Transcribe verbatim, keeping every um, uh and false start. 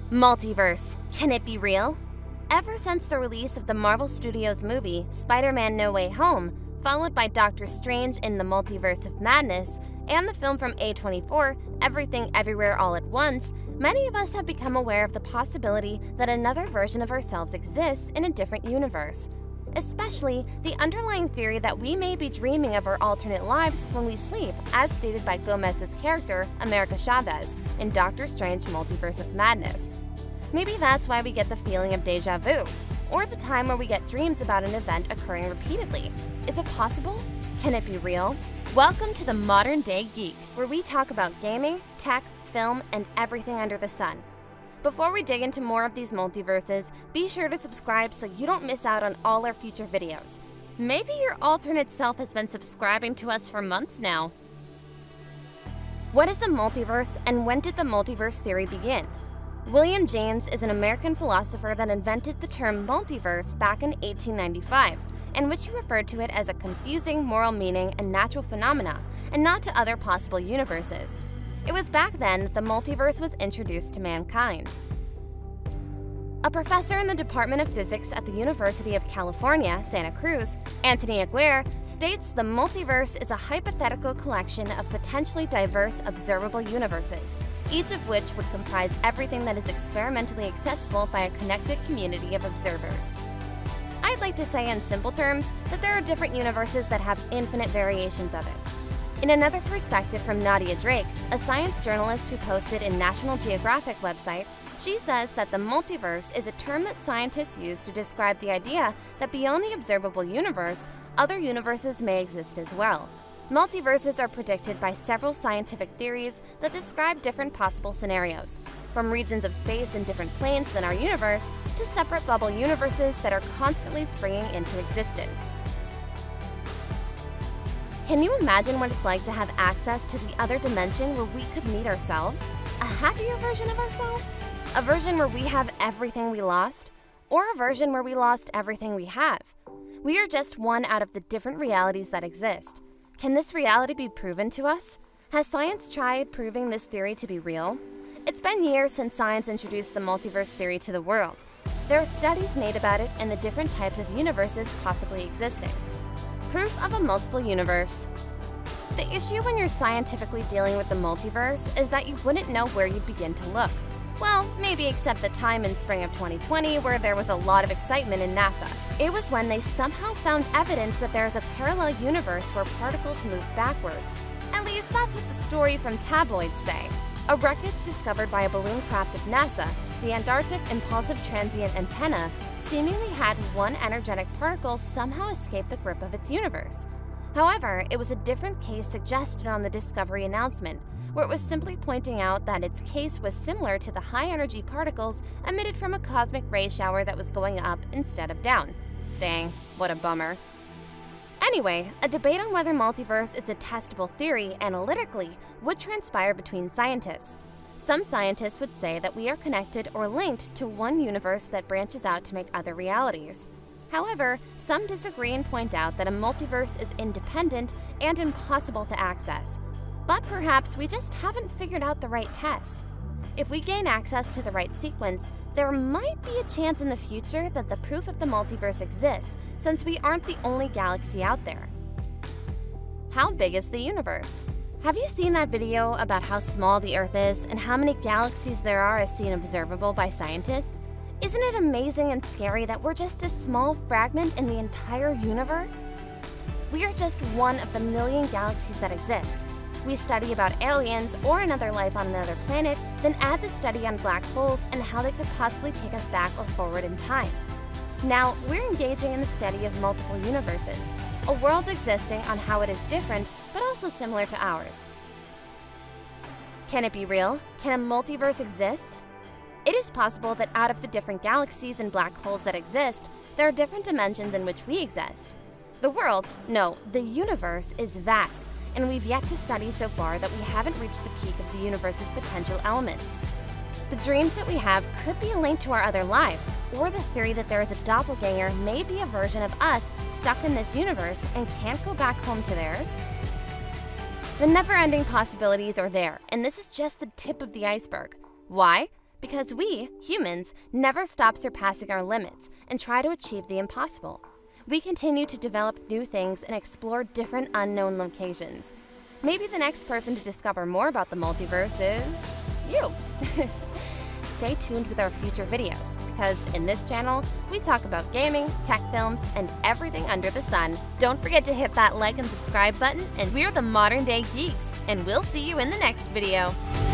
Multiverse. Can it be real? Ever since the release of the Marvel Studios movie, Spider-Man No Way Home, followed by Doctor Strange in the Multiverse of Madness, and the film from A twenty-four, Everything Everywhere All at Once, many of us have become aware of the possibility that another version of ourselves exists in a different universe. Especially the underlying theory that we may be dreaming of our alternate lives when we sleep, as stated by Gomez's character, America Chavez, in Doctor Strange Multiverse of Madness. Maybe that's why we get the feeling of déjà vu, or the time where we get dreams about an event occurring repeatedly. Is it possible? Can it be real? Welcome to the Modern Day Geeks, where we talk about gaming, tech, film, and everything under the sun. Before we dig into more of these multiverses, be sure to subscribe so you don't miss out on all our future videos. Maybe your alternate self has been subscribing to us for months now. What is a multiverse, and when did the multiverse theory begin? William James is an American philosopher that invented the term multiverse back in eighteen ninety-five, in which he referred to it as a confusing moral meaning and natural phenomena, and not to other possible universes. It was back then that the multiverse was introduced to mankind. A professor in the Department of Physics at the University of California, Santa Cruz, Anthony Aguirre, states the multiverse is a hypothetical collection of potentially diverse observable universes, each of which would comprise everything that is experimentally accessible by a connected community of observers. I'd like to say in simple terms that there are different universes that have infinite variations of it. In another perspective from Nadia Drake, a science journalist who posted in National Geographic website, she says that the multiverse is a term that scientists use to describe the idea that beyond the observable universe, other universes may exist as well. Multiverses are predicted by several scientific theories that describe different possible scenarios, from regions of space in different planes than our universe to separate bubble universes that are constantly springing into existence. Can you imagine what it's like to have access to the other dimension where we could meet ourselves? A happier version of ourselves? A version where we have everything we lost? Or a version where we lost everything we have? We are just one out of the different realities that exist. Can this reality be proven to us? Has science tried proving this theory to be real? It's been years since science introduced the multiverse theory to the world. There are studies made about it and the different types of universes possibly existing. Proof of a multiple universe. The issue when you're scientifically dealing with the multiverse is that you wouldn't know where you'd begin to look. Well, maybe except the time in spring of twenty twenty where there was a lot of excitement in NASA. It was when they somehow found evidence that there is a parallel universe where particles move backwards. At least that's what the story from tabloids say. A wreckage discovered by a balloon craft of NASA, the Antarctic Impulsive Transient Antenna, seemingly had one energetic particle somehow escape the grip of its universe. However, it was a different case suggested on the Discovery announcement, where it was simply pointing out that its case was similar to the high-energy particles emitted from a cosmic ray shower that was going up instead of down. Dang, what a bummer. Anyway, a debate on whether multiverse is a testable theory analytically would transpire between scientists. Some scientists would say that we are connected or linked to one universe that branches out to make other realities. However, some disagree and point out that a multiverse is independent and impossible to access. But perhaps we just haven't figured out the right test. If we gain access to the right sequence, there might be a chance in the future that the proof of the multiverse exists, since we aren't the only galaxy out there. How big is the universe? Have you seen that video about how small the Earth is and how many galaxies there are as seen observable by scientists? Isn't it amazing and scary that we're just a small fragment in the entire universe? We are just one of the million galaxies that exist. We study about aliens or another life on another planet, then add the study on black holes and how they could possibly take us back or forward in time. Now, we're engaging in the study of multiple universes, a world existing on how it is different, but also similar to ours. Can it be real? Can a multiverse exist? It is possible that out of the different galaxies and black holes that exist, there are different dimensions in which we exist. The world, no, the universe is vast, and we've yet to study so far that we haven't reached the peak of the universe's potential elements. The dreams that we have could be a link to our other lives, or the theory that there is a doppelganger may be a version of us stuck in this universe and can't go back home to theirs. The never-ending possibilities are there, and this is just the tip of the iceberg. Why? Because we, humans, never stop surpassing our limits and try to achieve the impossible. We continue to develop new things and explore different unknown locations. Maybe the next person to discover more about the multiverse is you. Stay tuned with our future videos, because in this channel, we talk about gaming, tech films, and everything under the sun. Don't forget to hit that like and subscribe button, and we're the Modern Day Geeks, and we'll see you in the next video.